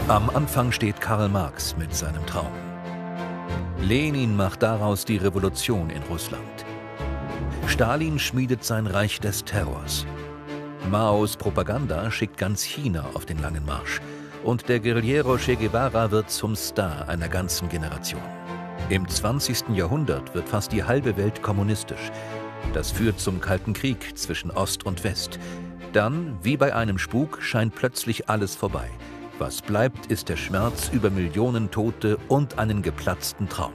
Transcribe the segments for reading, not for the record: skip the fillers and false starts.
Am Anfang steht Karl Marx mit seinem Traum. Lenin macht daraus die Revolution in Russland. Stalin schmiedet sein Reich des Terrors. Maos Propaganda schickt ganz China auf den langen Marsch. Und der Guerillero Che Guevara wird zum Star einer ganzen Generation. Im 20. Jahrhundert wird fast die halbe Welt kommunistisch. Das führt zum Kalten Krieg zwischen Ost und West. Dann, wie bei einem Spuk, scheint plötzlich alles vorbei. Was bleibt, ist der Schmerz über Millionen Tote und einen geplatzten Traum.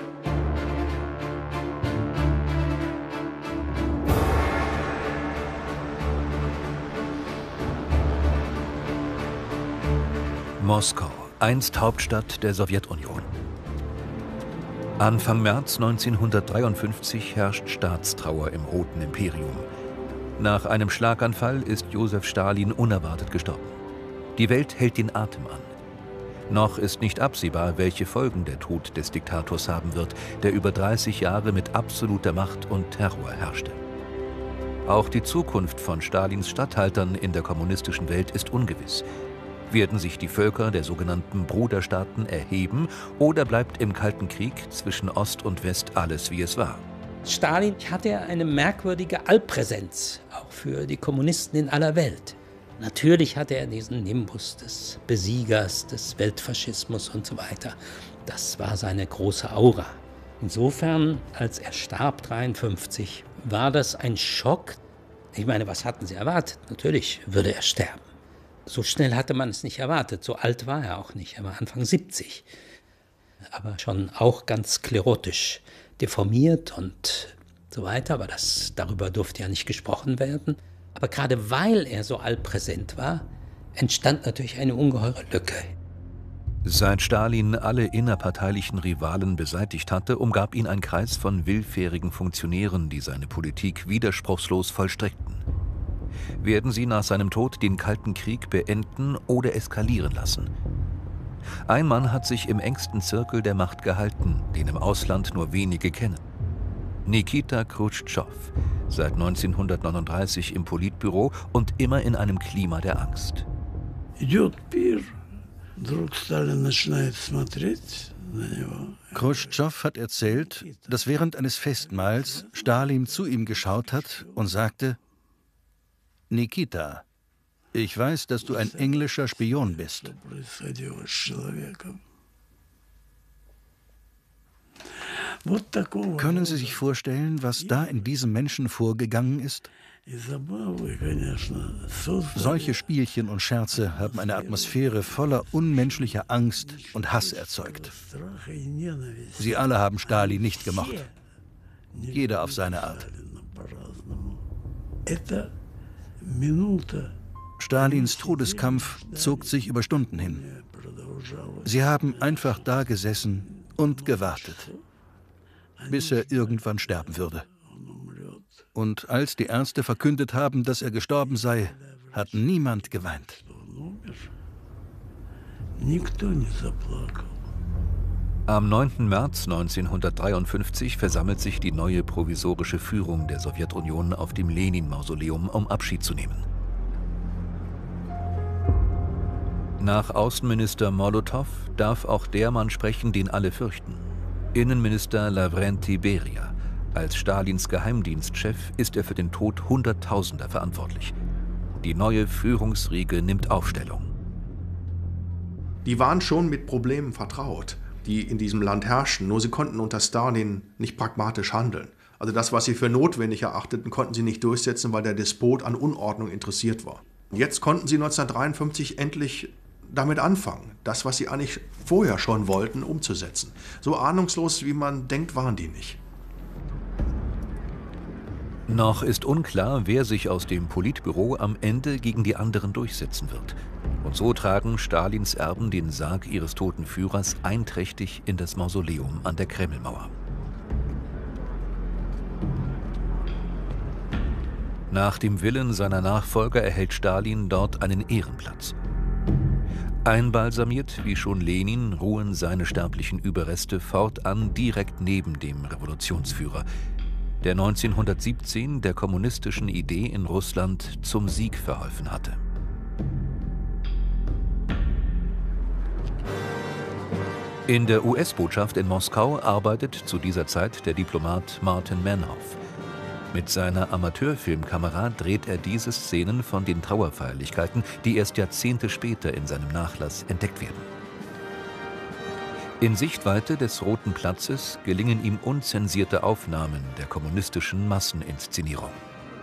Moskau, einst Hauptstadt der Sowjetunion. Anfang März 1953 herrscht Staatstrauer im Roten Imperium. Nach einem Schlaganfall ist Josef Stalin unerwartet gestorben. Die Welt hält den Atem an. Noch ist nicht absehbar, welche Folgen der Tod des Diktators haben wird, der über 30 Jahre mit absoluter Macht und Terror herrschte. Auch die Zukunft von Stalins Statthaltern in der kommunistischen Welt ist ungewiss. Werden sich die Völker der sogenannten Bruderstaaten erheben oder bleibt im Kalten Krieg zwischen Ost und West alles, wie es war? Stalin hatte eine merkwürdige Allpräsenz, auch für die Kommunisten in aller Welt. Natürlich hatte er diesen Nimbus des Besiegers, des Weltfaschismus und so weiter. Das war seine große Aura. Insofern, als er starb, 1953, war das ein Schock. Ich meine, was hatten Sie erwartet? Natürlich würde er sterben. So schnell hatte man es nicht erwartet. So alt war er auch nicht. Er war Anfang 70. Aber schon auch ganz sklerotisch, deformiert und so weiter. Aber darüber durfte ja nicht gesprochen werden. Aber gerade weil er so allpräsent war, entstand natürlich eine ungeheure Lücke. Seit Stalin alle innerparteilichen Rivalen beseitigt hatte, umgab ihn ein Kreis von willfährigen Funktionären, die seine Politik widerspruchslos vollstreckten. Werden sie nach seinem Tod den Kalten Krieg beenden oder eskalieren lassen? Ein Mann hat sich im engsten Zirkel der Macht gehalten, den im Ausland nur wenige kennen. Nikita Chruschtschow, seit 1939 im Politbüro und immer in einem Klima der Angst. Chruschtschow hat erzählt, dass während eines Festmahls Stalin zu ihm geschaut hat und sagte: Nikita, ich weiß, dass du ein englischer Spion bist. Können Sie sich vorstellen, was da in diesem Menschen vorgegangen ist? Solche Spielchen und Scherze haben eine Atmosphäre voller unmenschlicher Angst und Hass erzeugt. Sie alle haben Stalin nicht gemocht. Jeder auf seine Art. Stalins Todeskampf zog sich über Stunden hin. Sie haben einfach da gesessen und gewartet, bis er irgendwann sterben würde. Und als die Ärzte verkündet haben, dass er gestorben sei, hat niemand geweint. Am 9. März 1953 versammelt sich die neue provisorische Führung der Sowjetunion auf dem Lenin-Mausoleum, um Abschied zu nehmen. Nach Außenminister Molotow darf auch der Mann sprechen, den alle fürchten: Innenminister Lavrenti Beria. Als Stalins Geheimdienstchef ist er für den Tod Hunderttausender verantwortlich. Die neue Führungsriege nimmt Aufstellung. Die waren schon mit Problemen vertraut, die in diesem Land herrschten, nur sie konnten unter Stalin nicht pragmatisch handeln. Also das, was sie für notwendig erachteten, konnten sie nicht durchsetzen, weil der Despot an Unordnung interessiert war. Jetzt konnten sie 1953 endlich damit anfangen, das, was sie eigentlich vorher schon wollten, umzusetzen. So ahnungslos, wie man denkt, waren die nicht. Noch ist unklar, wer sich aus dem Politbüro am Ende gegen die anderen durchsetzen wird. Und so tragen Stalins Erben den Sarg ihres toten Führers einträchtig in das Mausoleum an der Kremlmauer. Nach dem Willen seiner Nachfolger erhält Stalin dort einen Ehrenplatz. Einbalsamiert wie schon Lenin ruhen seine sterblichen Überreste fortan direkt neben dem Revolutionsführer, der 1917 der kommunistischen Idee in Russland zum Sieg verholfen hatte. In der US-Botschaft in Moskau arbeitet zu dieser Zeit der Diplomat Martin Manhoff. Mit seiner Amateurfilmkamera dreht er diese Szenen von den Trauerfeierlichkeiten, die erst Jahrzehnte später in seinem Nachlass entdeckt werden. In Sichtweite des Roten Platzes gelingen ihm unzensierte Aufnahmen der kommunistischen Masseninszenierung.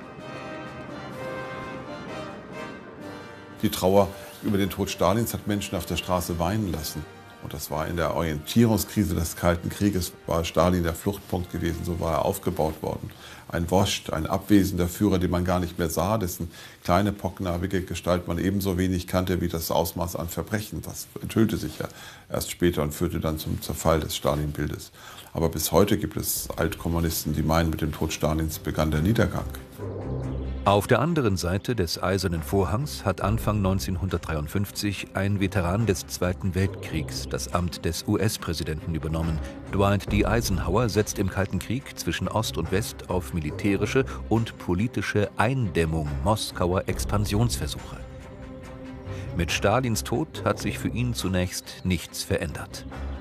Die Trauer über den Tod Stalins hat Menschen auf der Straße weinen lassen. Und das war in der Orientierungskrise des Kalten Krieges, war Stalin der Fluchtpunkt gewesen, so war er aufgebaut worden. Ein Woscht, ein abwesender Führer, den man gar nicht mehr sah, dessen kleine, pockennarbige Gestalt man ebenso wenig kannte wie das Ausmaß an Verbrechen. Das enthüllte sich ja erst später und führte dann zum Zerfall des Stalin-Bildes. Aber bis heute gibt es Altkommunisten, die meinen, mit dem Tod Stalins begann der Niedergang. Auf der anderen Seite des Eisernen Vorhangs hat Anfang 1953 ein Veteran des Zweiten Weltkriegs das Amt des US-Präsidenten übernommen. Dwight D. Eisenhower setzt im Kalten Krieg zwischen Ost und West auf militärische und politische Eindämmung Moskauer Expansionsversuche. Mit Stalins Tod hat sich für ihn zunächst nichts verändert.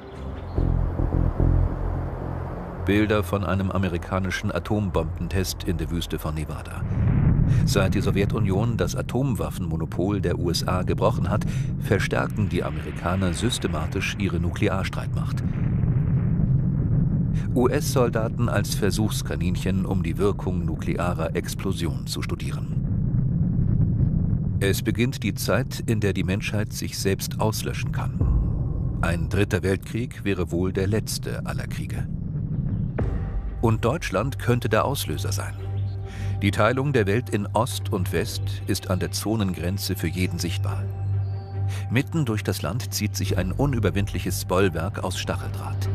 Bilder von einem amerikanischen Atombombentest in der Wüste von Nevada. Seit die Sowjetunion das Atomwaffenmonopol der USA gebrochen hat, verstärken die Amerikaner systematisch ihre Nuklearstreitmacht. US-Soldaten als Versuchskaninchen, um die Wirkung nuklearer Explosion zu studieren. Es beginnt die Zeit, in der die Menschheit sich selbst auslöschen kann. Ein dritter Weltkrieg wäre wohl der letzte aller Kriege. Und Deutschland könnte der Auslöser sein. Die Teilung der Welt in Ost und West ist an der Zonengrenze für jeden sichtbar. Mitten durch das Land zieht sich ein unüberwindliches Bollwerk aus Stacheldraht.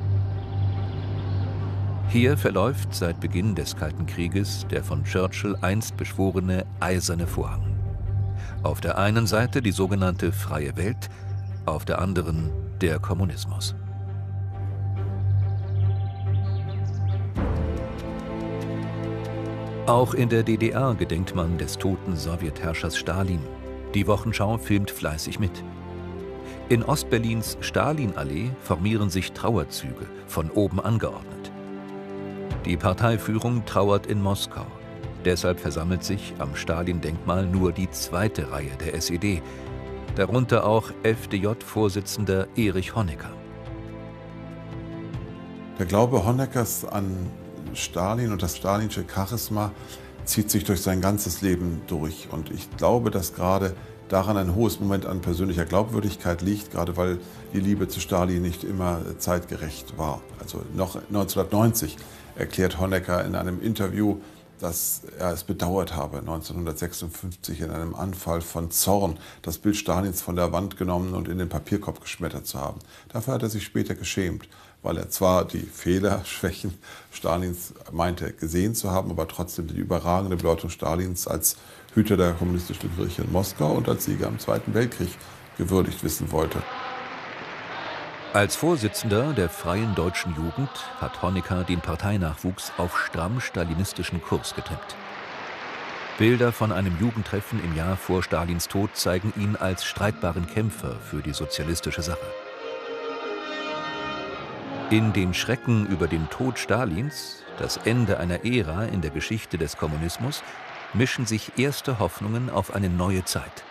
Hier verläuft seit Beginn des Kalten Krieges der von Churchill einst beschworene Eiserne Vorhang. Auf der einen Seite die sogenannte freie Welt, auf der anderen der Kommunismus. Auch in der DDR gedenkt man des toten Sowjetherrschers Stalin. Die Wochenschau filmt fleißig mit. In Ostberlins Stalinallee formieren sich Trauerzüge, von oben angeordnet. Die Parteiführung trauert in Moskau. Deshalb versammelt sich am Stalin-Denkmal nur die zweite Reihe der SED, darunter auch FDJ-Vorsitzender Erich Honecker. Der Glaube Honeckers an Stalin und das stalinische Charisma zieht sich durch sein ganzes Leben durch. Und ich glaube, dass gerade daran ein hohes Moment an persönlicher Glaubwürdigkeit liegt, gerade weil die Liebe zu Stalin nicht immer zeitgerecht war. Also noch 1990 erklärt Honecker in einem Interview, dass er es bedauert habe, 1956 in einem Anfall von Zorn das Bild Stalins von der Wand genommen und in den Papierkorb geschmettert zu haben. Dafür hat er sich später geschämt, weil er zwar die Fehler, Schwächen Stalins meinte gesehen zu haben, aber trotzdem die überragende Bedeutung Stalins als Hüter der kommunistischen Kirche in Moskau und als Sieger im Zweiten Weltkrieg gewürdigt wissen wollte. Als Vorsitzender der Freien Deutschen Jugend hat Honecker den Parteinachwuchs auf stramm stalinistischen Kurs getrimmt. Bilder von einem Jugendtreffen im Jahr vor Stalins Tod zeigen ihn als streitbaren Kämpfer für die sozialistische Sache. In den Schrecken über den Tod Stalins, das Ende einer Ära in der Geschichte des Kommunismus, mischen sich erste Hoffnungen auf eine neue Zeit.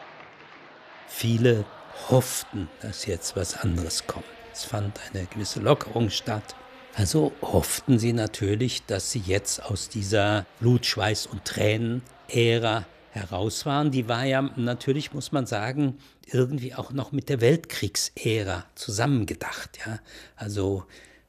Viele hofften, dass jetzt was anderes kommt. Es fand eine gewisse Lockerung statt. Also hofften sie natürlich, dass sie jetzt aus dieser Blut, Schweiß und Tränen-Ära heraus waren. Die war ja natürlich, muss man sagen, irgendwie auch noch mit der Weltkriegsära zusammengedacht. Ja? Also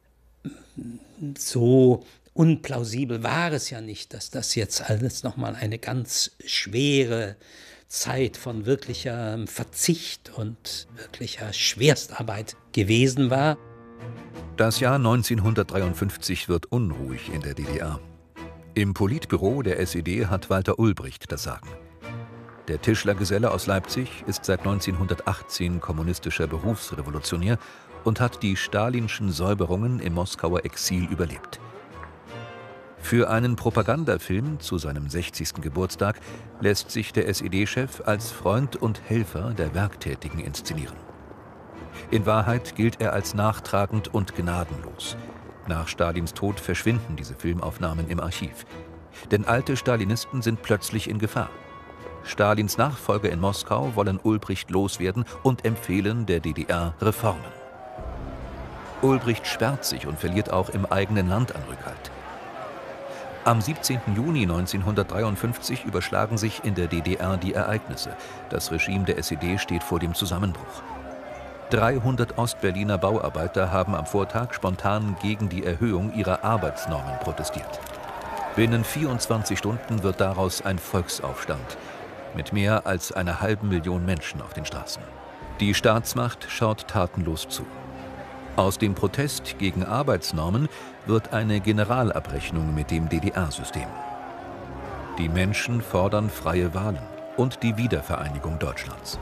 so unplausibel war es ja nicht, dass das jetzt alles nochmal eine ganz schwere Zeit von wirklicher Verzicht und wirklicher Schwerstarbeit gewesen war. Das Jahr 1953 wird unruhig in der DDR. Im Politbüro der SED hat Walter Ulbricht das Sagen. Der Tischlergeselle aus Leipzig ist seit 1918 kommunistischer Berufsrevolutionär und hat die stalinschen Säuberungen im Moskauer Exil überlebt. Für einen Propagandafilm zu seinem 60. Geburtstag lässt sich der SED-Chef als Freund und Helfer der Werktätigen inszenieren. In Wahrheit gilt er als nachtragend und gnadenlos. Nach Stalins Tod verschwinden diese Filmaufnahmen im Archiv. Denn alte Stalinisten sind plötzlich in Gefahr. Stalins Nachfolger in Moskau wollen Ulbricht loswerden und empfehlen der DDR Reformen. Ulbricht sperrt sich und verliert auch im eigenen Land an Rückhalt. Am 17. Juni 1953 überschlagen sich in der DDR die Ereignisse. Das Regime der SED steht vor dem Zusammenbruch. 300 Ostberliner Bauarbeiter haben am Vortag spontan gegen die Erhöhung ihrer Arbeitsnormen protestiert. Binnen 24 Stunden wird daraus ein Volksaufstand mit mehr als 500.000 Menschen auf den Straßen. Die Staatsmacht schaut tatenlos zu. Aus dem Protest gegen Arbeitsnormen wird eine Generalabrechnung mit dem DDR-System. Die Menschen fordern freie Wahlen und die Wiedervereinigung Deutschlands.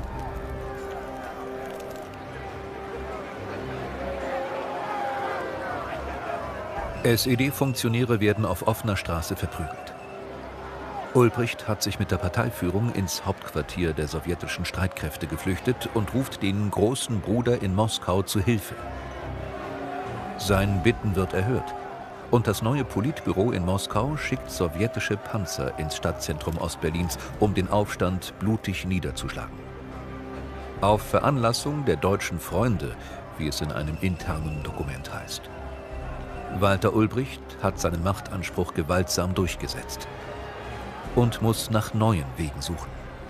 SED-Funktionäre werden auf offener Straße verprügelt. Ulbricht hat sich mit der Parteiführung ins Hauptquartier der sowjetischen Streitkräfte geflüchtet und ruft den großen Bruder in Moskau zu Hilfe. Sein Bitten wird erhört und das neue Politbüro in Moskau schickt sowjetische Panzer ins Stadtzentrum Ostberlins, um den Aufstand blutig niederzuschlagen. Auf Veranlassung der deutschen Freunde, wie es in einem internen Dokument heißt. Walter Ulbricht hat seinen Machtanspruch gewaltsam durchgesetzt und muss nach neuen Wegen suchen.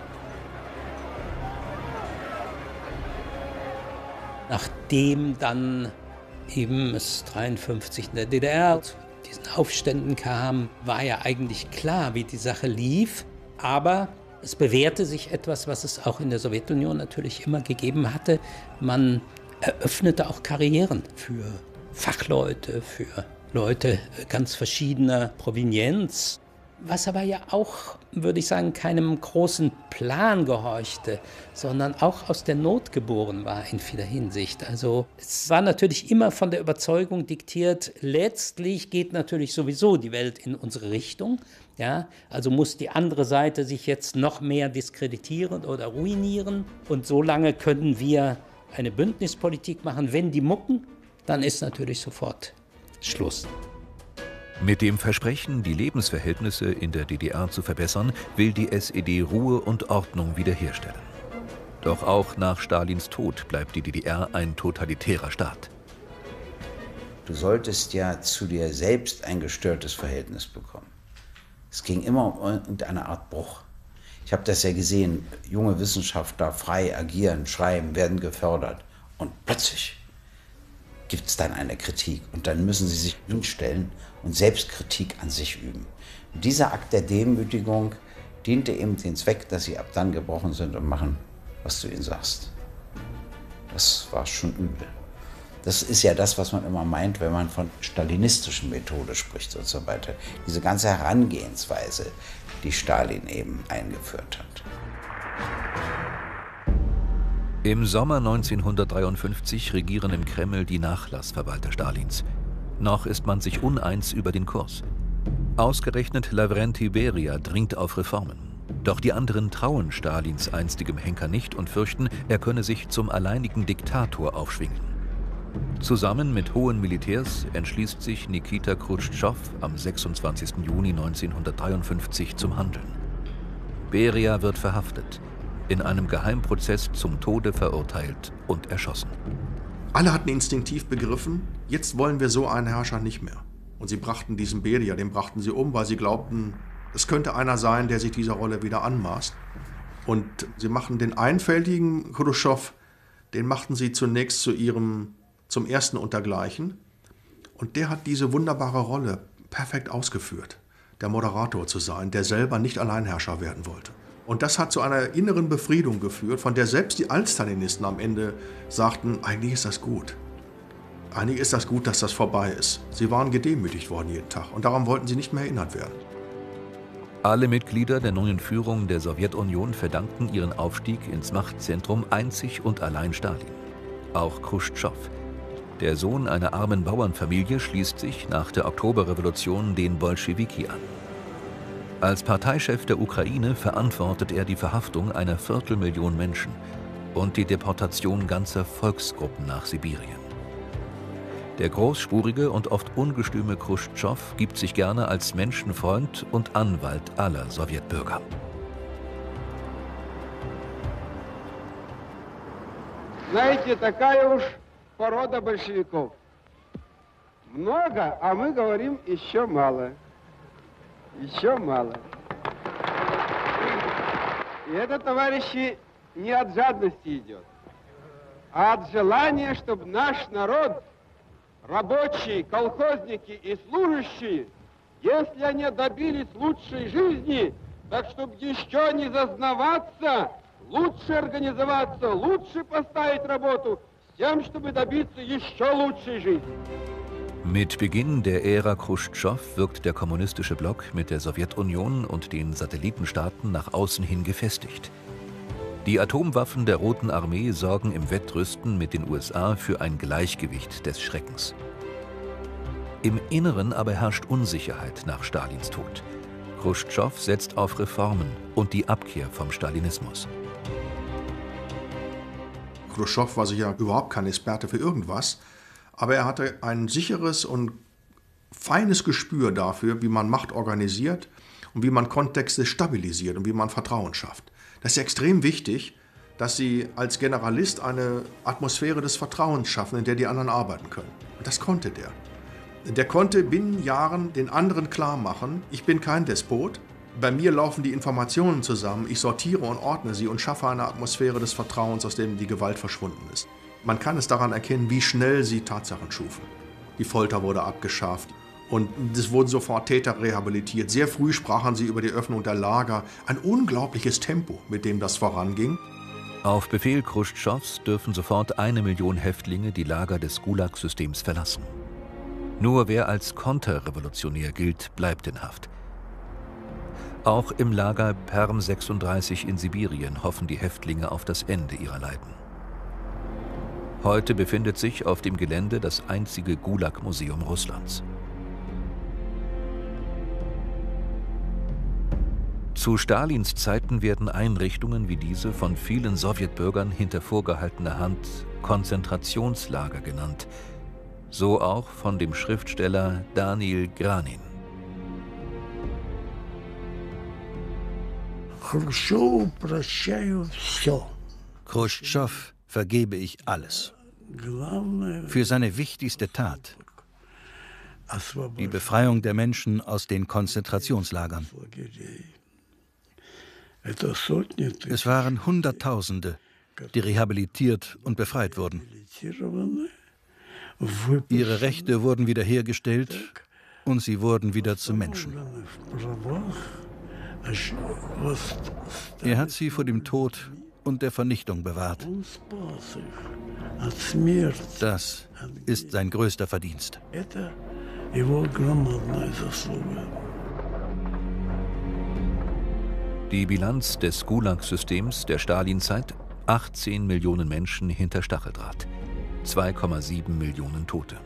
Nachdem dann eben es 1953 in der DDR zu diesen Aufständen kam, war ja eigentlich klar, wie die Sache lief. Aber es bewährte sich etwas, was es auch in der Sowjetunion natürlich immer gegeben hatte. Man eröffnete auch Karrieren für Fachleute, für Leute ganz verschiedener Provenienz. Was aber ja auch, würde ich sagen, keinem großen Plan gehorchte, sondern auch aus der Not geboren war in vieler Hinsicht. Also es war natürlich immer von der Überzeugung diktiert, letztlich geht natürlich sowieso die Welt in unsere Richtung. Ja? Also muss die andere Seite sich jetzt noch mehr diskreditieren oder ruinieren. Und so lange können wir eine Bündnispolitik machen. Wenn die mucken, dann ist natürlich sofort Schluss. Mit dem Versprechen, die Lebensverhältnisse in der DDR zu verbessern, will die SED Ruhe und Ordnung wiederherstellen. Doch auch nach Stalins Tod bleibt die DDR ein totalitärer Staat. Du solltest ja zu dir selbst ein gestörtes Verhältnis bekommen. Es ging immer um irgendeine Art Bruch. Ich habe das ja gesehen, junge Wissenschaftler frei agieren, schreiben, werden gefördert. Und plötzlich gibt es dann eine Kritik und dann müssen sie sich hinstellen und Selbstkritik an sich üben. Und dieser Akt der Demütigung diente eben dem Zweck, dass sie ab dann gebrochen sind und machen, was du ihnen sagst. Das war schon übel. Das ist ja das, was man immer meint, wenn man von stalinistischen Methode spricht und so weiter. Diese ganze Herangehensweise, die Stalin eben eingeführt hat. Im Sommer 1953 regieren im Kreml die Nachlassverwalter Stalins. Noch ist man sich uneins über den Kurs. Ausgerechnet Lavrenti Beria dringt auf Reformen. Doch die anderen trauen Stalins einstigem Henker nicht und fürchten, er könne sich zum alleinigen Diktator aufschwingen. Zusammen mit hohen Militärs entschließt sich Nikita Chruschtschow am 26. Juni 1953 zum Handeln. Beria wird verhaftet, in einem Geheimprozess zum Tode verurteilt und erschossen. Alle hatten instinktiv begriffen, jetzt wollen wir so einen Herrscher nicht mehr. Und sie brachten diesen Beria, den brachten sie um, weil sie glaubten, es könnte einer sein, der sich dieser Rolle wieder anmaßt. Und sie machen den einfältigen Chruschtschow, den machten sie zunächst zum ersten Untergleichen. Und der hat diese wunderbare Rolle perfekt ausgeführt, der Moderator zu sein, der selber nicht Alleinherrscher werden wollte. Und das hat zu einer inneren Befriedung geführt, von der selbst die Altstalinisten am Ende sagten, eigentlich ist das gut. Eigentlich ist das gut, dass das vorbei ist. Sie waren gedemütigt worden jeden Tag und daran wollten sie nicht mehr erinnert werden. Alle Mitglieder der neuen Führung der Sowjetunion verdankten ihren Aufstieg ins Machtzentrum einzig und allein Stalin. Auch Chruschtschow. Der Sohn einer armen Bauernfamilie schließt sich nach der Oktoberrevolution den Bolschewiki an. Als Parteichef der Ukraine verantwortet er die Verhaftung einer 250.000 Menschen. und die Deportation ganzer Volksgruppen nach Sibirien. Der großspurige und oft ungestüme Chruschtschow gibt sich gerne als Menschenfreund und Anwalt aller Sowjetbürger. Знаете, такая уж порода большевиков. Много, а мы говорим еще мало. Еще мало. И это, товарищи, не от жадности идет, а от желания, чтобы наш народ, рабочие, колхозники и служащие, если они добились лучшей жизни, так чтобы еще не зазнаваться, лучше организоваться, лучше поставить работу, с тем, чтобы добиться еще лучшей жизни. Mit Beginn der Ära Chruschtschow wirkt der kommunistische Block mit der Sowjetunion und den Satellitenstaaten nach außen hin gefestigt. Die Atomwaffen der Roten Armee sorgen im Wettrüsten mit den USA für ein Gleichgewicht des Schreckens. Im Inneren aber herrscht Unsicherheit nach Stalins Tod. Chruschtschow setzt auf Reformen und die Abkehr vom Stalinismus. Chruschtschow war sicher überhaupt kein Experte für irgendwas, aber er hatte ein sicheres und feines Gespür dafür, wie man Macht organisiert und wie man Kontexte stabilisiert und wie man Vertrauen schafft. Das ist extrem wichtig, dass Sie als Generalist eine Atmosphäre des Vertrauens schaffen, in der die anderen arbeiten können. Und das konnte der. Der konnte binnen Jahren den anderen klar machen, ich bin kein Despot, bei mir laufen die Informationen zusammen, ich sortiere und ordne sie und schaffe eine Atmosphäre des Vertrauens, aus dem die Gewalt verschwunden ist. Man kann es daran erkennen, wie schnell sie Tatsachen schufen. Die Folter wurde abgeschafft und es wurden sofort Täter rehabilitiert. Sehr früh sprachen sie über die Öffnung der Lager. Ein unglaubliches Tempo, mit dem das voranging. Auf Befehl Chruschtschows dürfen sofort 1 Million Häftlinge die Lager des Gulag-Systems verlassen. Nur wer als konterrevolutionär gilt, bleibt in Haft. Auch im Lager Perm 36 in Sibirien hoffen die Häftlinge auf das Ende ihrer Leiden. Heute befindet sich auf dem Gelände das einzige Gulag-Museum Russlands. Zu Stalins Zeiten werden Einrichtungen wie diese von vielen Sowjetbürgern hinter vorgehaltener Hand Konzentrationslager genannt. So auch von dem Schriftsteller Daniel Granin. Chruschtschow vergebe ich alles. Für seine wichtigste Tat, die Befreiung der Menschen aus den Konzentrationslagern. Es waren Hunderttausende, die rehabilitiert und befreit wurden. Ihre Rechte wurden wiederhergestellt und sie wurden wieder zu Menschen. Er hat sie vor dem Tod und der Vernichtung bewahrt. Das ist sein größter Verdienst. Die Bilanz des Gulag-Systems der Stalinzeit: 18 Millionen Menschen hinter Stacheldraht, 2,7 Millionen Tote.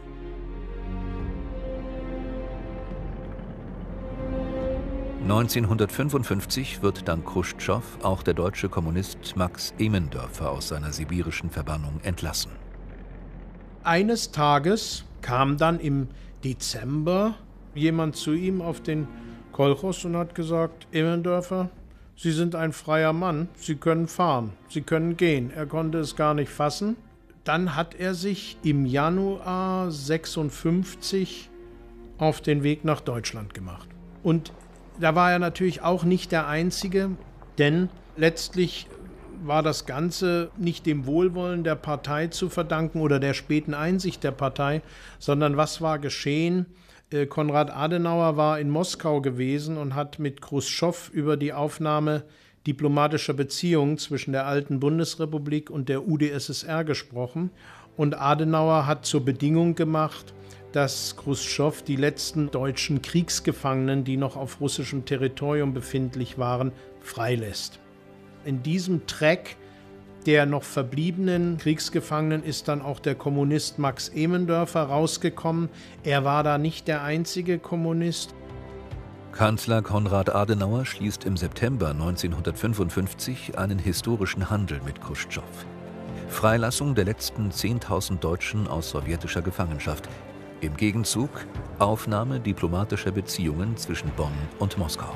(1955) wird dank Chruschtschow auch der deutsche Kommunist Max Emendörfer aus seiner sibirischen Verbannung entlassen. Eines Tages kam dann im Dezember jemand zu ihm auf den Kolchos und hat gesagt: Emendörfer, Sie sind ein freier Mann, Sie können fahren, Sie können gehen. Er konnte es gar nicht fassen. Dann hat er sich im Januar 56 auf den Weg nach Deutschland gemacht. Und da war er natürlich auch nicht der Einzige, denn letztlich war das Ganze nicht dem Wohlwollen der Partei zu verdanken oder der späten Einsicht der Partei, sondern was war geschehen? Konrad Adenauer war in Moskau gewesen und hat mit Chruschtschow über die Aufnahme diplomatischer Beziehungen zwischen der alten Bundesrepublik und der UdSSR gesprochen. Und Adenauer hat zur Bedingung gemacht, dass Chruschtschow die letzten deutschen Kriegsgefangenen, die noch auf russischem Territorium befindlich waren, freilässt. In diesem Track der noch verbliebenen Kriegsgefangenen ist dann auch der Kommunist Max Emendörfer rausgekommen. Er war da nicht der einzige Kommunist. Kanzler Konrad Adenauer schließt im September 1955 einen historischen Handel mit Chruschtschow. Freilassung der letzten 10.000 Deutschen aus sowjetischer Gefangenschaft. Im Gegenzug Aufnahme diplomatischer Beziehungen zwischen Bonn und Moskau.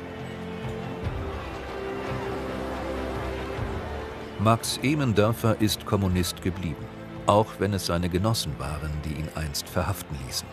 Max Emendörfer ist Kommunist geblieben, auch wenn es seine Genossen waren, die ihn einst verhaften ließen.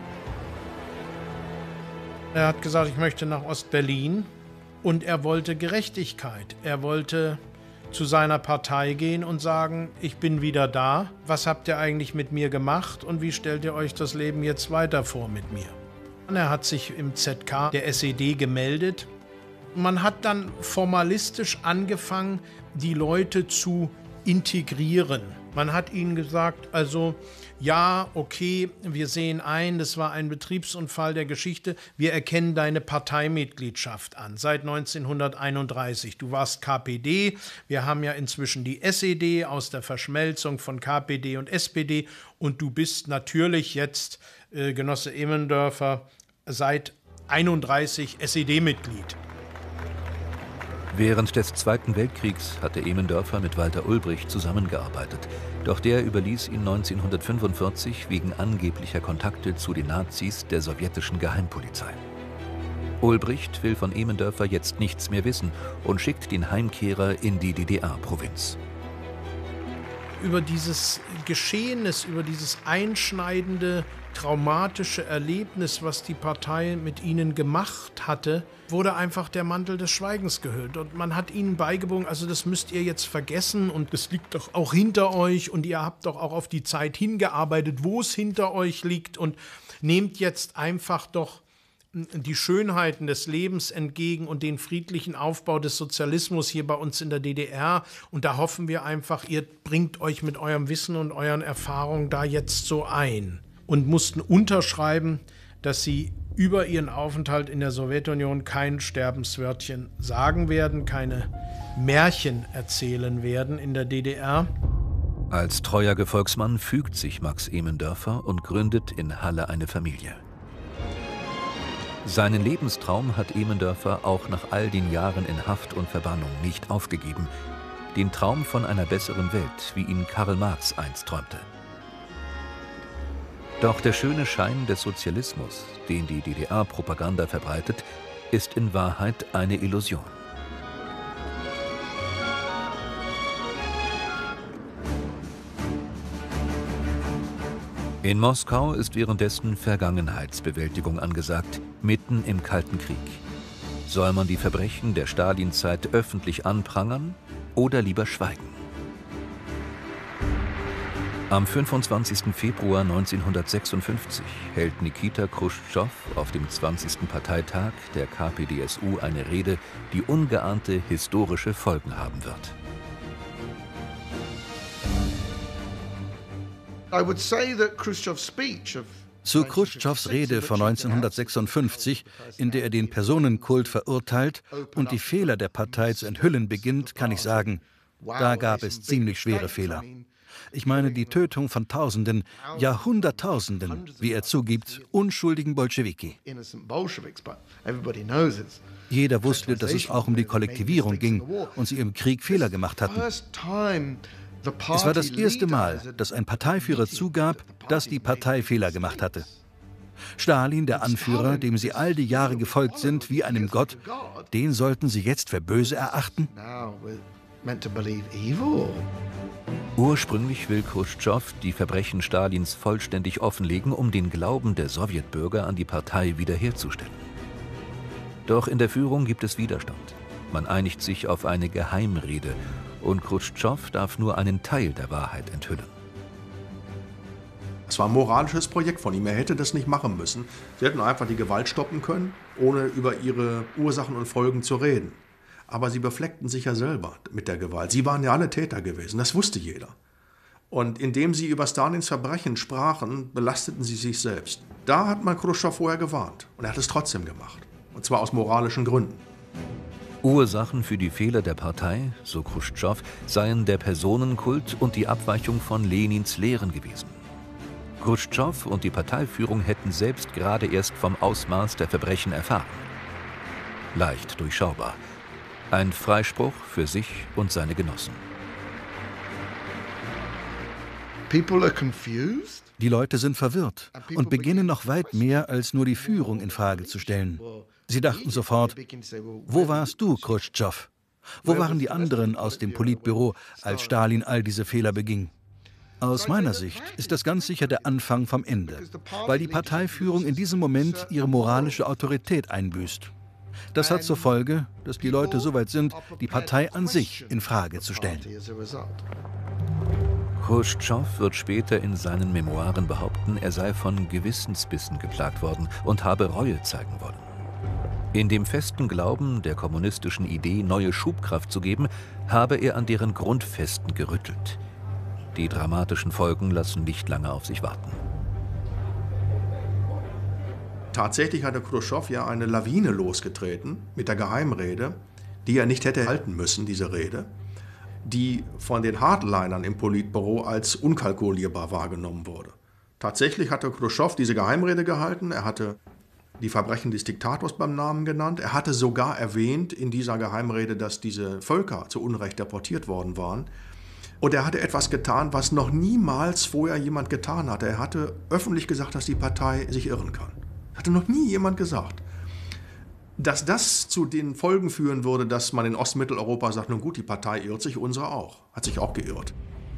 Er hat gesagt, ich möchte nach Ostberlin, und er wollte Gerechtigkeit. Er wollte zu seiner Partei gehen und sagen, ich bin wieder da, was habt ihr eigentlich mit mir gemacht und wie stellt ihr euch das Leben jetzt weiter vor mit mir? Er hat sich im ZK der SED gemeldet. Man hat dann formalistisch angefangen, die Leute zu integrieren. Man hat ihnen gesagt, also ja, okay, wir sehen ein, das war ein Betriebsunfall der Geschichte, wir erkennen deine Parteimitgliedschaft an, seit 1931. Du warst KPD, wir haben ja inzwischen die SED aus der Verschmelzung von KPD und SPD und du bist natürlich jetzt, Genosse Emendörfer, seit 31 SED-Mitglied. Während des Zweiten Weltkriegs hatte Emendörfer mit Walter Ulbricht zusammengearbeitet, doch der überließ ihn 1945 wegen angeblicher Kontakte zu den Nazis der sowjetischen Geheimpolizei. Ulbricht will von Emendörfer jetzt nichts mehr wissen und schickt den Heimkehrer in die DDR-Provinz. Über dieses Geschehnis, über dieses einschneidende, traumatische Erlebnis, was die Partei mit ihnen gemacht hatte, wurde einfach der Mantel des Schweigens gehüllt. Und man hat ihnen beigebracht, also das müsst ihr jetzt vergessen und das liegt doch auch hinter euch und ihr habt doch auch auf die Zeit hingearbeitet, wo es hinter euch liegt und nehmt jetzt einfach doch die Schönheiten des Lebens entgegen und den friedlichen Aufbau des Sozialismus hier bei uns in der DDR. Und da hoffen wir einfach, ihr bringt euch mit eurem Wissen und euren Erfahrungen da jetzt so ein. Und mussten unterschreiben, dass sie über ihren Aufenthalt in der Sowjetunion kein Sterbenswörtchen sagen werden, keine Märchen erzählen werden in der DDR. Als treuer Gefolgsmann fügt sich Max Emendörfer und gründet in Halle eine Familie. Seinen Lebenstraum hat Emendörfer auch nach all den Jahren in Haft und Verbannung nicht aufgegeben. Den Traum von einer besseren Welt, wie ihn Karl Marx einst träumte. Doch der schöne Schein des Sozialismus, den die DDR-Propaganda verbreitet, ist in Wahrheit eine Illusion. In Moskau ist währenddessen Vergangenheitsbewältigung angesagt, mitten im Kalten Krieg. Soll man die Verbrechen der Stalinzeit öffentlich anprangern oder lieber schweigen? Am 25. Februar 1956 hält Nikita Chruschtschow auf dem 20. Parteitag der KPdSU eine Rede, die ungeahnte historische Folgen haben wird. Zu Chruschtschows Rede von 1956, in der er den Personenkult verurteilt und die Fehler der Partei zu enthüllen beginnt, kann ich sagen, da gab es ziemlich schwere Fehler. Ich meine die Tötung von Tausenden, ja Hunderttausenden, wie er zugibt, unschuldigen Bolschewiki. Jeder wusste, dass es auch um die Kollektivierung ging und sie im Krieg Fehler gemacht hatten. Es war das erste Mal, dass ein Parteiführer zugab, dass die Partei Fehler gemacht hatte. Stalin, der Anführer, dem sie all die Jahre gefolgt sind, wie einem Gott, den sollten sie jetzt für böse erachten? Ursprünglich will Chruschtschow die Verbrechen Stalins vollständig offenlegen, um den Glauben der Sowjetbürger an die Partei wiederherzustellen. Doch in der Führung gibt es Widerstand. Man einigt sich auf eine Geheimrede und Chruschtschow darf nur einen Teil der Wahrheit enthüllen. Es war ein moralisches Projekt von ihm. Er hätte das nicht machen müssen. Sie hätten einfach die Gewalt stoppen können, ohne über ihre Ursachen und Folgen zu reden. Aber sie befleckten sich ja selber mit der Gewalt. Sie waren ja alle Täter gewesen, das wusste jeder. Und indem sie über Stalins Verbrechen sprachen, belasteten sie sich selbst. Da hat man Chruschtschow vorher gewarnt und er hat es trotzdem gemacht. Und zwar aus moralischen Gründen. Ursachen für die Fehler der Partei, so Chruschtschow, seien der Personenkult und die Abweichung von Lenins Lehren gewesen. Chruschtschow und die Parteiführung hätten selbst gerade erst vom Ausmaß der Verbrechen erfahren. Leicht durchschaubar. Ein Freispruch für sich und seine Genossen. Die Leute sind verwirrt und beginnen noch weit mehr als nur die Führung in Frage zu stellen. Sie dachten sofort, wo warst du, Chruschtschow? Wo waren die anderen aus dem Politbüro, als Stalin all diese Fehler beging? Aus meiner Sicht ist das ganz sicher der Anfang vom Ende, weil die Parteiführung in diesem Moment ihre moralische Autorität einbüßt. Das hat zur Folge, dass die Leute so weit sind, die Partei an sich in Frage zu stellen. Chruschtschow wird später in seinen Memoiren behaupten, er sei von Gewissensbissen geplagt worden und habe Reue zeigen wollen. In dem festen Glauben, der kommunistischen Idee neue Schubkraft zu geben, habe er an deren Grundfesten gerüttelt. Die dramatischen Folgen lassen nicht lange auf sich warten. Tatsächlich hatte Chruschtschow ja eine Lawine losgetreten mit der Geheimrede, die er nicht hätte halten müssen, diese Rede, die von den Hardlinern im Politbüro als unkalkulierbar wahrgenommen wurde. Tatsächlich hatte Chruschtschow diese Geheimrede gehalten, er hatte die Verbrechen des Diktators beim Namen genannt. Er hatte sogar erwähnt in dieser Geheimrede, dass diese Völker zu Unrecht deportiert worden waren. Und er hatte etwas getan, was noch niemals vorher jemand getan hatte. Er hatte öffentlich gesagt, dass die Partei sich irren kann. Das hatte noch nie jemand gesagt. Dass das zu den Folgen führen würde, dass man in Ostmitteleuropa sagt, nun gut, die Partei irrt sich, unsere auch. Hat sich auch geirrt.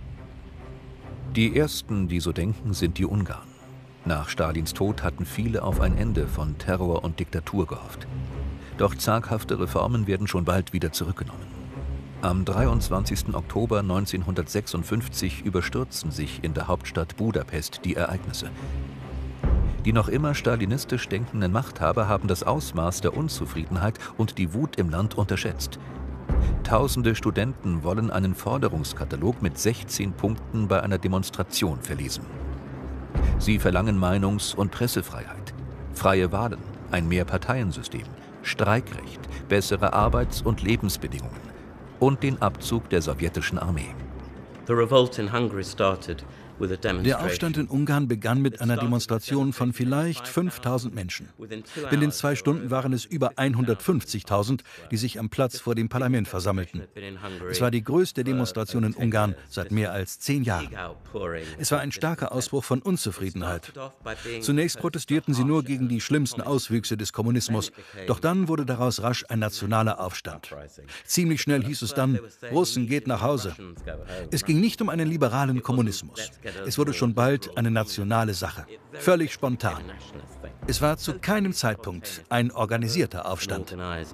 Die ersten, die so denken, sind die Ungarn. Nach Stalins Tod hatten viele auf ein Ende von Terror und Diktatur gehofft. Doch zaghafte Reformen werden schon bald wieder zurückgenommen. Am 23. Oktober 1956 überstürzen sich in der Hauptstadt Budapest die Ereignisse. Die noch immer stalinistisch denkenden Machthaber haben das Ausmaß der Unzufriedenheit und die Wut im Land unterschätzt. Tausende Studenten wollen einen Forderungskatalog mit 16 Punkten bei einer Demonstration verlesen. Sie verlangen Meinungs- und Pressefreiheit, freie Wahlen, ein Mehrparteiensystem, Streikrecht, bessere Arbeits- und Lebensbedingungen und den Abzug der sowjetischen Armee. The revolt in Hungary started with a demonstration. Der Aufstand in Ungarn begann mit einer Demonstration von vielleicht 5.000 Menschen. Binnen 2 Stunden waren es über 150.000, die sich am Platz vor dem Parlament versammelten. Es war die größte Demonstration in Ungarn seit mehr als 10 Jahren. Es war ein starker Ausbruch von Unzufriedenheit. Zunächst protestierten sie nur gegen die schlimmsten Auswüchse des Kommunismus, doch dann wurde daraus rasch ein nationaler Aufstand. Ziemlich schnell hieß es dann, Russen, geht nach Hause. Es ging nicht um einen liberalen Kommunismus. Es wurde schon bald eine nationale Sache. Völlig spontan. Es war zu keinem Zeitpunkt ein organisierter Aufstand.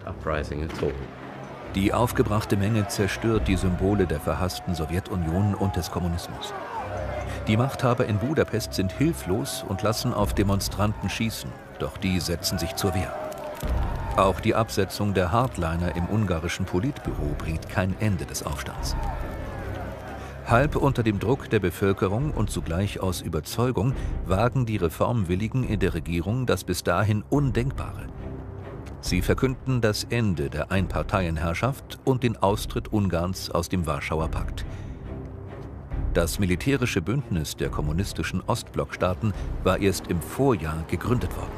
Die aufgebrachte Menge zerstört die Symbole der verhassten Sowjetunion und des Kommunismus. Die Machthaber in Budapest sind hilflos und lassen auf Demonstranten schießen, doch die setzen sich zur Wehr. Auch die Absetzung der Hardliner im ungarischen Politbüro bringt kein Ende des Aufstands. Halb unter dem Druck der Bevölkerung und zugleich aus Überzeugung wagen die Reformwilligen in der Regierung das bis dahin Undenkbare. Sie verkünden das Ende der Einparteienherrschaft und den Austritt Ungarns aus dem Warschauer Pakt. Das militärische Bündnis der kommunistischen Ostblockstaaten war erst im Vorjahr gegründet worden.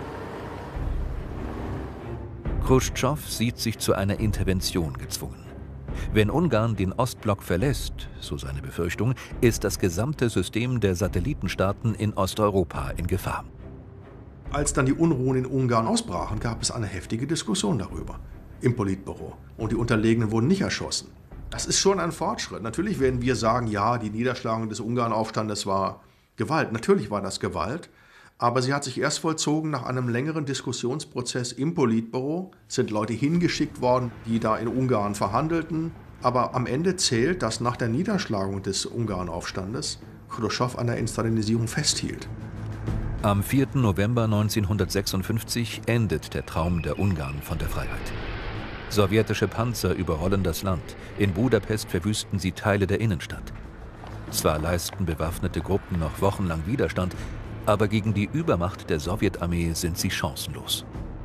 Chruschtschow sieht sich zu einer Intervention gezwungen. Wenn Ungarn den Ostblock verlässt, so seine Befürchtung, ist das gesamte System der Satellitenstaaten in Osteuropa in Gefahr. Als dann die Unruhen in Ungarn ausbrachen, gab es eine heftige Diskussion darüber im Politbüro. Und die Unterlegenen wurden nicht erschossen. Das ist schon ein Fortschritt. Natürlich werden wir sagen, ja, die Niederschlagung des Ungarnaufstandes war Gewalt. Natürlich war das Gewalt. Aber sie hat sich erst vollzogen nach einem längeren Diskussionsprozess im Politbüro. Es sind Leute hingeschickt worden, die da in Ungarn verhandelten. Aber am Ende zählt, dass nach der Niederschlagung des Ungarnaufstandes Chruschtschow an der Stalinisierung festhielt. Am 4. November 1956 endet der Traum der Ungarn von der Freiheit. Sowjetische Panzer überrollen das Land. In Budapest verwüsten sie Teile der Innenstadt. Zwar leisten bewaffnete Gruppen noch wochenlang Widerstand, aber gegen die Übermacht der Sowjetarmee sind sie chancenlos.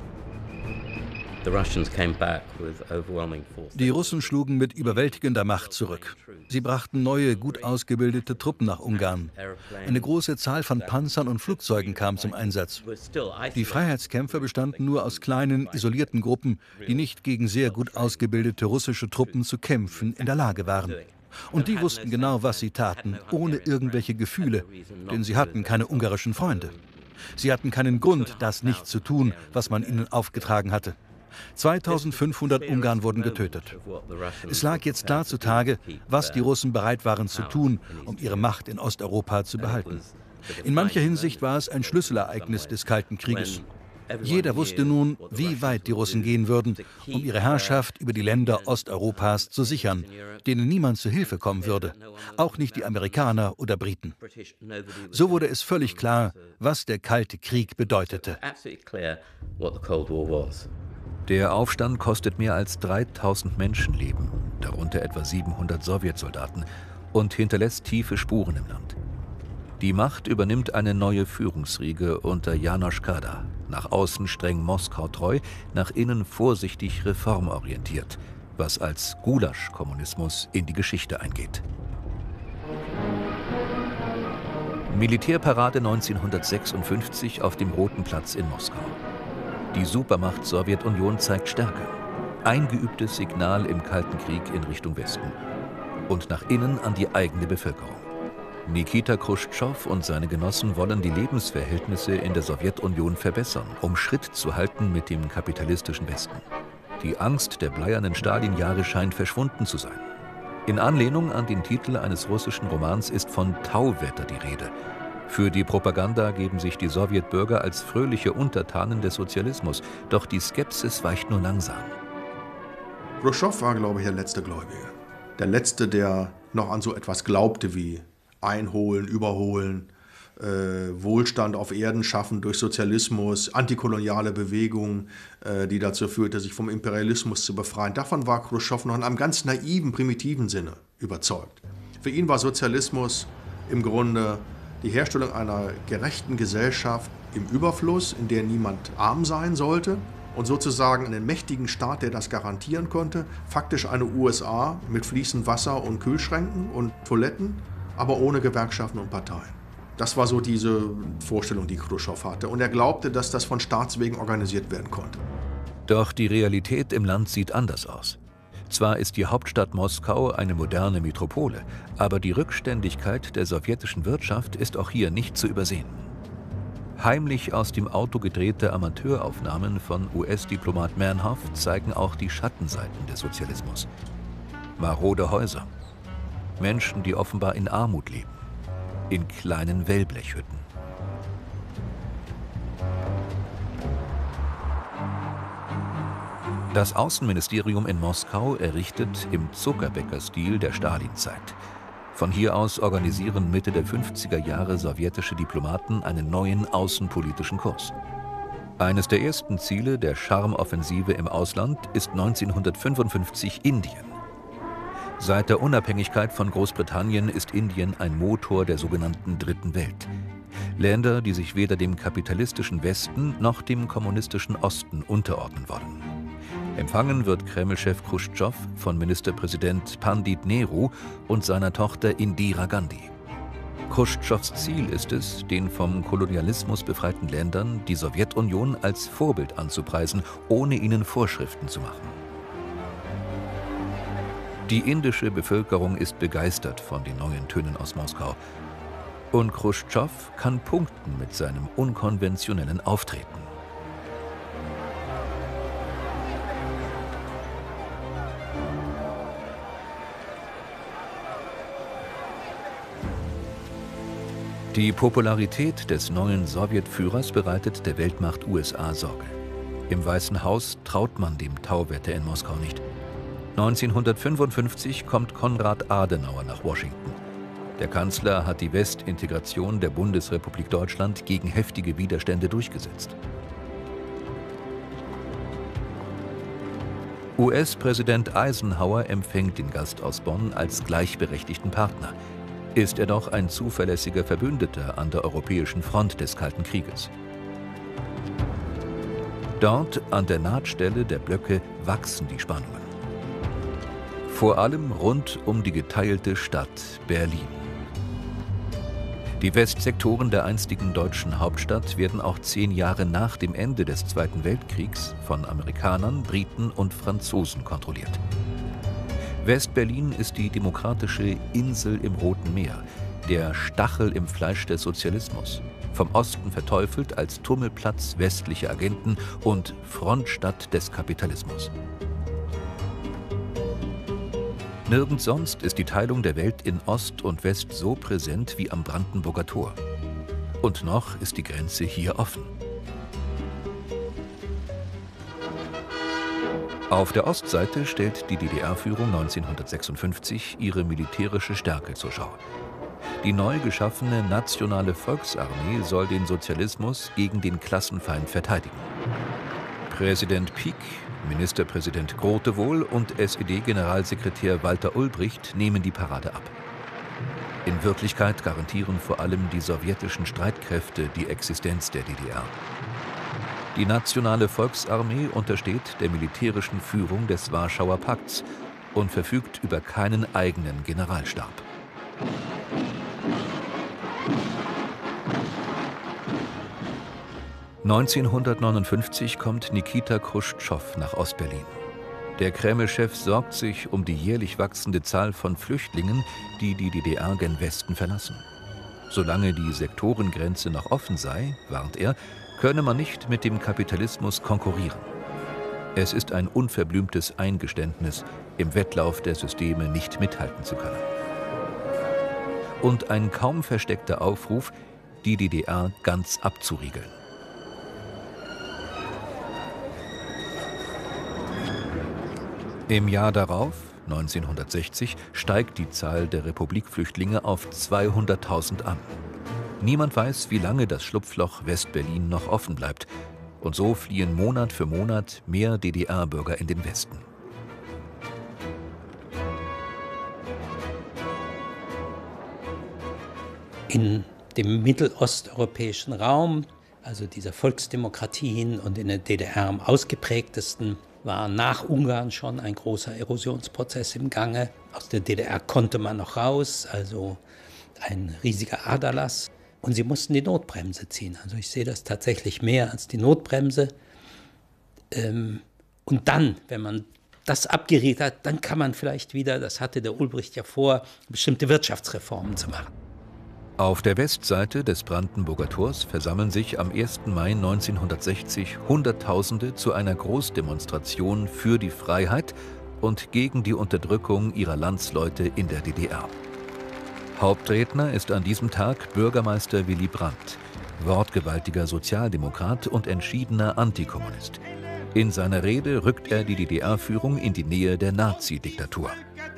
Die Russen schlugen mit überwältigender Macht zurück. Sie brachten neue, gut ausgebildete Truppen nach Ungarn. Eine große Zahl von Panzern und Flugzeugen kam zum Einsatz. Die Freiheitskämpfer bestanden nur aus kleinen, isolierten Gruppen, die nicht gegen sehr gut ausgebildete russische Truppen zu kämpfen in der Lage waren. Und die wussten genau, was sie taten, ohne irgendwelche Gefühle, denn sie hatten keine ungarischen Freunde. Sie hatten keinen Grund, das nicht zu tun, was man ihnen aufgetragen hatte. 2500 Ungarn wurden getötet. Es lag jetzt klar zutage, was die Russen bereit waren zu tun, um ihre Macht in Osteuropa zu behalten. In mancher Hinsicht war es ein Schlüsselereignis des Kalten Krieges. Jeder wusste nun, wie weit die Russen gehen würden, um ihre Herrschaft über die Länder Osteuropas zu sichern, denen niemand zu Hilfe kommen würde, auch nicht die Amerikaner oder Briten. So wurde es völlig klar, was der Kalte Krieg bedeutete. Der Aufstand kostet mehr als 3000 Menschenleben, darunter etwa 700 Sowjetsoldaten, und hinterlässt tiefe Spuren im Land. Die Macht übernimmt eine neue Führungsriege unter János Kada, nach außen streng Moskau treu, nach innen vorsichtig reformorientiert, was als Gulasch-Kommunismus in die Geschichte eingeht. Militärparade 1956 auf dem Roten Platz in Moskau. Die Supermacht Sowjetunion zeigt Stärke. Eingeübtes Signal im Kalten Krieg in Richtung Westen. Und nach innen an die eigene Bevölkerung. Nikita Chruschtschow und seine Genossen wollen die Lebensverhältnisse in der Sowjetunion verbessern, um Schritt zu halten mit dem kapitalistischen Westen. Die Angst der bleiernen Stalin-Jahre scheint verschwunden zu sein. In Anlehnung an den Titel eines russischen Romans ist von Tauwetter die Rede. Für die Propaganda geben sich die Sowjetbürger als fröhliche Untertanen des Sozialismus, doch die Skepsis weicht nur langsam. Chruschtschow war, glaube ich, der letzte Gläubige. Der letzte, der noch an so etwas glaubte wie Einholen, Überholen, Wohlstand auf Erden schaffen durch Sozialismus, antikoloniale Bewegung, die dazu führte, sich vom Imperialismus zu befreien. Davon war Chruschtschow noch in einem ganz naiven, primitiven Sinne überzeugt. Für ihn war Sozialismus im Grunde die Herstellung einer gerechten Gesellschaft im Überfluss, in der niemand arm sein sollte, und sozusagen einen mächtigen Staat, der das garantieren konnte, faktisch eine USA mit fließend Wasser und Kühlschränken und Toiletten, aber ohne Gewerkschaften und Parteien. Das war so diese Vorstellung, die Chruschtschow hatte. Und er glaubte, dass das von Staatswegen organisiert werden konnte. Doch die Realität im Land sieht anders aus. Zwar ist die Hauptstadt Moskau eine moderne Metropole, aber die Rückständigkeit der sowjetischen Wirtschaft ist auch hier nicht zu übersehen. Heimlich aus dem Auto gedrehte Amateuraufnahmen von US-Diplomat Mernhof zeigen auch die Schattenseiten des Sozialismus. Marode Häuser. Menschen, die offenbar in Armut leben. In kleinen Wellblechhütten. Das Außenministerium in Moskau errichtet im Zuckerbäcker-Stil der Stalinzeit. Von hier aus organisieren Mitte der 50er Jahre sowjetische Diplomaten einen neuen außenpolitischen Kurs. Eines der ersten Ziele der Charmoffensive im Ausland ist 1955 Indien. Seit der Unabhängigkeit von Großbritannien ist Indien ein Motor der sogenannten Dritten Welt. Länder, die sich weder dem kapitalistischen Westen noch dem kommunistischen Osten unterordnen wollen. Empfangen wird Kreml-Chef Chruschtschow von Ministerpräsident Pandit Nehru und seiner Tochter Indira Gandhi. Chruschtschows Ziel ist es, den vom Kolonialismus befreiten Ländern die Sowjetunion als Vorbild anzupreisen, ohne ihnen Vorschriften zu machen. Die indische Bevölkerung ist begeistert von den neuen Tönen aus Moskau. Und Chruschtschow kann punkten mit seinem unkonventionellen Auftreten. Die Popularität des neuen Sowjetführers bereitet der Weltmacht USA Sorge. Im Weißen Haus traut man dem Tauwetter in Moskau nicht. 1955 kommt Konrad Adenauer nach Washington. Der Kanzler hat die Westintegration der Bundesrepublik Deutschland gegen heftige Widerstände durchgesetzt. US-Präsident Eisenhower empfängt den Gast aus Bonn als gleichberechtigten Partner. Ist er doch ein zuverlässiger Verbündeter an der europäischen Front des Kalten Krieges. Dort, an der Nahtstelle der Blöcke, wachsen die Spannungen. Vor allem rund um die geteilte Stadt Berlin. Die Westsektoren der einstigen deutschen Hauptstadt werden auch 10 Jahre nach dem Ende des Zweiten Weltkriegs von Amerikanern, Briten und Franzosen kontrolliert. West-Berlin ist die demokratische Insel im Roten Meer, der Stachel im Fleisch des Sozialismus, vom Osten verteufelt als Tummelplatz westlicher Agenten und Frontstadt des Kapitalismus. Nirgends sonst ist die Teilung der Welt in Ost und West so präsent wie am Brandenburger Tor. Und noch ist die Grenze hier offen. Auf der Ostseite stellt die DDR-Führung 1956 ihre militärische Stärke zur Schau. Die neu geschaffene Nationale Volksarmee soll den Sozialismus gegen den Klassenfeind verteidigen. Präsident Pieck, Ministerpräsident Grotewohl und SED-Generalsekretär Walter Ulbricht nehmen die Parade ab. In Wirklichkeit garantieren vor allem die sowjetischen Streitkräfte die Existenz der DDR. Die Nationale Volksarmee untersteht der militärischen Führung des Warschauer Pakts und verfügt über keinen eigenen Generalstab. (1959) kommt Nikita Chruschtschow nach Ostberlin. Der Kreml-Chef sorgt sich um die jährlich wachsende Zahl von Flüchtlingen, die die DDR gen Westen verlassen. Solange die Sektorengrenze noch offen sei, warnt er, könne man nicht mit dem Kapitalismus konkurrieren. Es ist ein unverblümtes Eingeständnis, im Wettlauf der Systeme nicht mithalten zu können. Und ein kaum versteckter Aufruf, die DDR ganz abzuriegeln. Im Jahr darauf, 1960, steigt die Zahl der Republikflüchtlinge auf 200.000 an. Niemand weiß, wie lange das Schlupfloch West-Berlin noch offen bleibt. Und so fliehen Monat für Monat mehr DDR-Bürger in den Westen. In dem mittelosteuropäischen Raum, also dieser Volksdemokratien und in der DDR am ausgeprägtesten, war nach Ungarn schon ein großer Erosionsprozess im Gange. Aus der DDR konnte man noch raus, also ein riesiger Aderlass. Und sie mussten die Notbremse ziehen. Also ich sehe das tatsächlich mehr als die Notbremse. Und dann, wenn man das abgeriet hat, dann kann man vielleicht wieder, das hatte der Ulbricht ja vor, bestimmte Wirtschaftsreformen zu machen. Auf der Westseite des Brandenburger Tors versammeln sich am 1. Mai 1960 Hunderttausende zu einer Großdemonstration für die Freiheit und gegen die Unterdrückung ihrer Landsleute in der DDR. Hauptredner ist an diesem Tag Bürgermeister Willy Brandt, wortgewaltiger Sozialdemokrat und entschiedener Antikommunist. In seiner Rede rückt er die DDR-Führung in die Nähe der Nazi-Diktatur.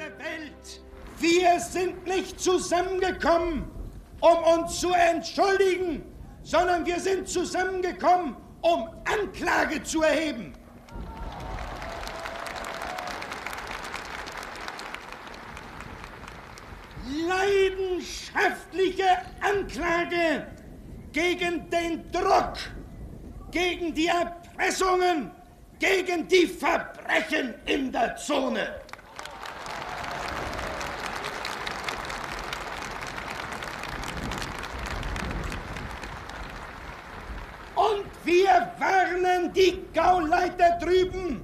Wir sind nicht zusammengekommen, um uns zu entschuldigen, sondern wir sind zusammengekommen, um Anklage zu erheben. Leidenschaftliche Anklage gegen den Druck, gegen die Erpressungen, gegen die Verbrechen in der Zone. Und wir warnen die Gauleiter drüben.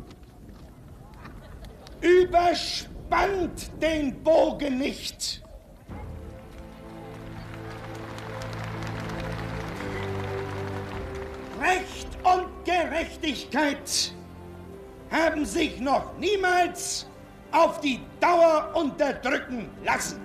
Überspannt den Bogen nicht. Recht und Gerechtigkeit haben sich noch niemals auf die Dauer unterdrücken lassen.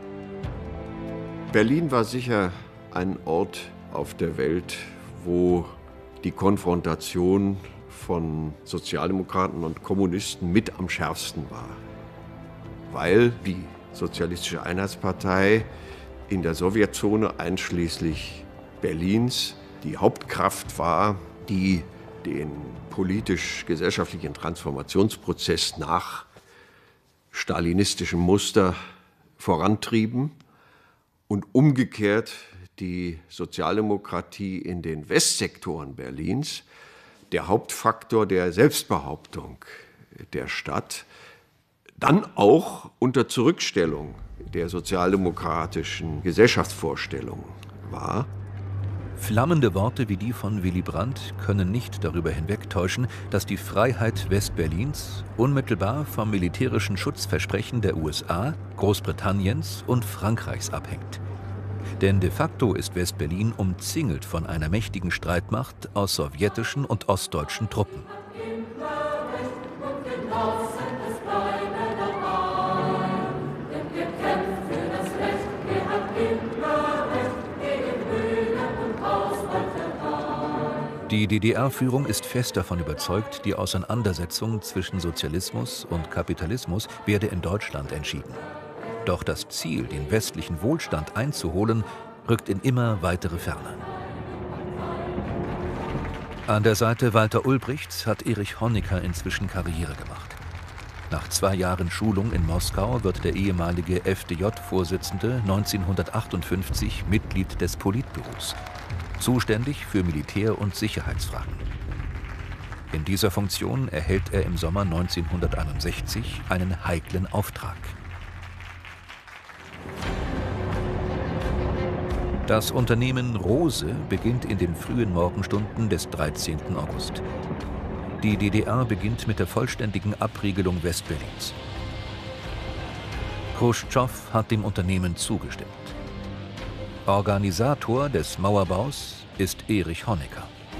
Berlin war sicher ein Ort auf der Welt, wo die Konfrontation von Sozialdemokraten und Kommunisten mit am schärfsten war. Weil die Sozialistische Einheitspartei in der Sowjetzone einschließlich Berlins die Hauptkraft war, die den politisch-gesellschaftlichen Transformationsprozess nach stalinistischem Muster vorantrieben und umgekehrt die Sozialdemokratie in den Westsektoren Berlins der Hauptfaktor der Selbstbehauptung der Stadt, dann auch unter Zurückstellung der sozialdemokratischen Gesellschaftsvorstellungen war. Flammende Worte wie die von Willy Brandt können nicht darüber hinwegtäuschen, dass die Freiheit Westberlins unmittelbar vom militärischen Schutzversprechen der USA, Großbritanniens und Frankreichs abhängt. Denn de facto ist Westberlin umzingelt von einer mächtigen Streitmacht aus sowjetischen und ostdeutschen Truppen. Die DDR-Führung ist fest davon überzeugt, die Auseinandersetzung zwischen Sozialismus und Kapitalismus werde in Deutschland entschieden. Doch das Ziel, den westlichen Wohlstand einzuholen, rückt in immer weitere Ferne. An der Seite Walter Ulbrichts hat Erich Honecker inzwischen Karriere gemacht. Nach 2 Jahren Schulung in Moskau wird der ehemalige FDJ-Vorsitzende 1958 Mitglied des Politbüros, zuständig für Militär- und Sicherheitsfragen. In dieser Funktion erhält er im Sommer 1961 einen heiklen Auftrag. Das Unternehmen Rose beginnt in den frühen Morgenstunden des 13. August. Die DDR beginnt mit der vollständigen Abriegelung Westberlins. Chruschtschow hat dem Unternehmen zugestimmt. Organisator des Mauerbaus ist Erich Honecker.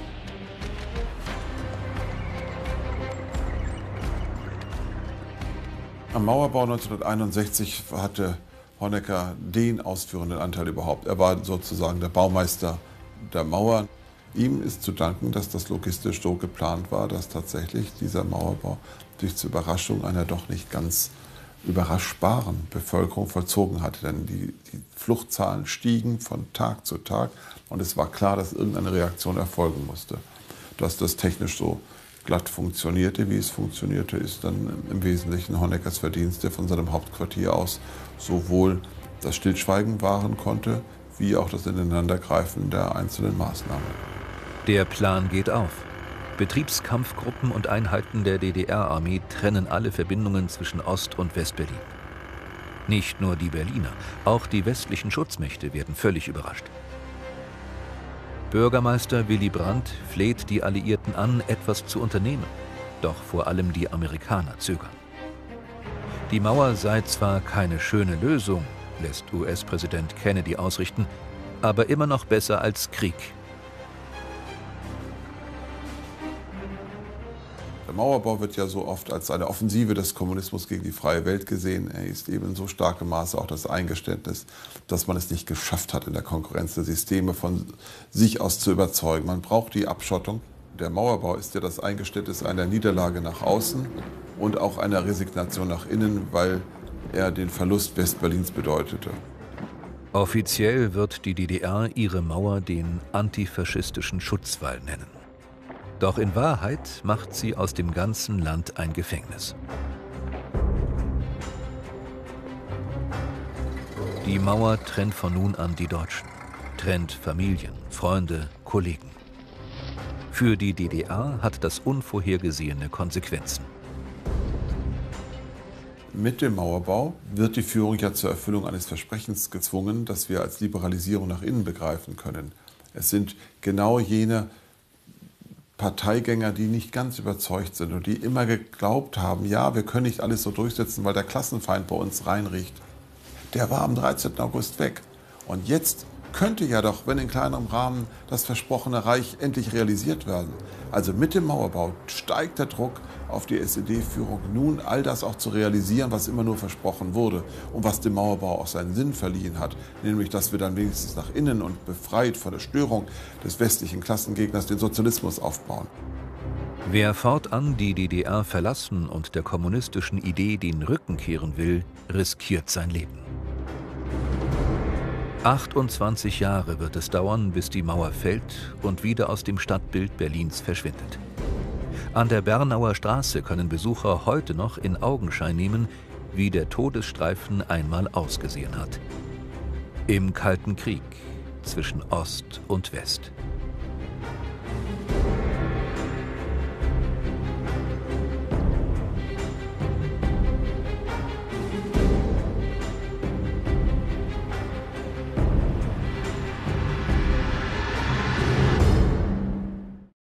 Am Mauerbau 1961 hatte Honecker den ausführenden Anteil überhaupt. Er war sozusagen der Baumeister der Mauer. Ihm ist zu danken, dass das logistisch so geplant war, dass tatsächlich dieser Mauerbau sich zur Überraschung einer doch nicht ganz überraschbaren Bevölkerung vollzogen hatte. Denn die Fluchtzahlen stiegen von Tag zu Tag und es war klar, dass irgendeine Reaktion erfolgen musste. Dass das technisch so glatt funktionierte, wie es funktionierte, ist dann im Wesentlichen Honeckers Verdienst, der von seinem Hauptquartier aus sowohl das Stillschweigen wahren konnte, wie auch das Ineinandergreifen der einzelnen Maßnahmen. Der Plan geht auf. Betriebskampfgruppen und Einheiten der DDR-Armee trennen alle Verbindungen zwischen Ost- und Westberlin. Nicht nur die Berliner, auch die westlichen Schutzmächte werden völlig überrascht. Bürgermeister Willy Brandt fleht die Alliierten an, etwas zu unternehmen. Doch vor allem die Amerikaner zögern. Die Mauer sei zwar keine schöne Lösung, lässt US-Präsident Kennedy ausrichten, aber immer noch besser als Krieg. Der Mauerbau wird ja so oft als eine Offensive des Kommunismus gegen die freie Welt gesehen. Er ist eben in so starkem Maße auch das Eingeständnis, dass man es nicht geschafft hat, in der Konkurrenz der Systeme von sich aus zu überzeugen. Man braucht die Abschottung. Der Mauerbau ist ja das Eingeständnis einer Niederlage nach außen und auch einer Resignation nach innen, weil er den Verlust Westberlins bedeutete. Offiziell wird die DDR ihre Mauer den antifaschistischen Schutzwall nennen. Doch in Wahrheit macht sie aus dem ganzen Land ein Gefängnis. Die Mauer trennt von nun an die Deutschen, trennt Familien, Freunde, Kollegen. Für die DDR hat das Unvorhergesehene Konsequenzen. Mit dem Mauerbau wird die Führung ja zur Erfüllung eines Versprechens gezwungen, das wir als Liberalisierung nach innen begreifen können. Es sind genau jene Parteigänger, die nicht ganz überzeugt sind und die immer geglaubt haben, ja, wir können nicht alles so durchsetzen, weil der Klassenfeind bei uns reinriecht. Der war am 13. August weg. Und jetzt könnte ja doch, wenn in kleinerem Rahmen, das versprochene Reich endlich realisiert werden. Also mit dem Mauerbau steigt der Druck auf die SED-Führung, nun all das auch zu realisieren, was immer nur versprochen wurde und was dem Mauerbau auch seinen Sinn verliehen hat. Nämlich, dass wir dann wenigstens nach innen und befreit von der Störung des westlichen Klassengegners den Sozialismus aufbauen. Wer fortan die DDR verlassen und der kommunistischen Idee den Rücken kehren will, riskiert sein Leben. 28 Jahre wird es dauern, bis die Mauer fällt und wieder aus dem Stadtbild Berlins verschwindet. An der Bernauer Straße können Besucher heute noch in Augenschein nehmen, wie der Todesstreifen einmal ausgesehen hat. Im Kalten Krieg zwischen Ost und West.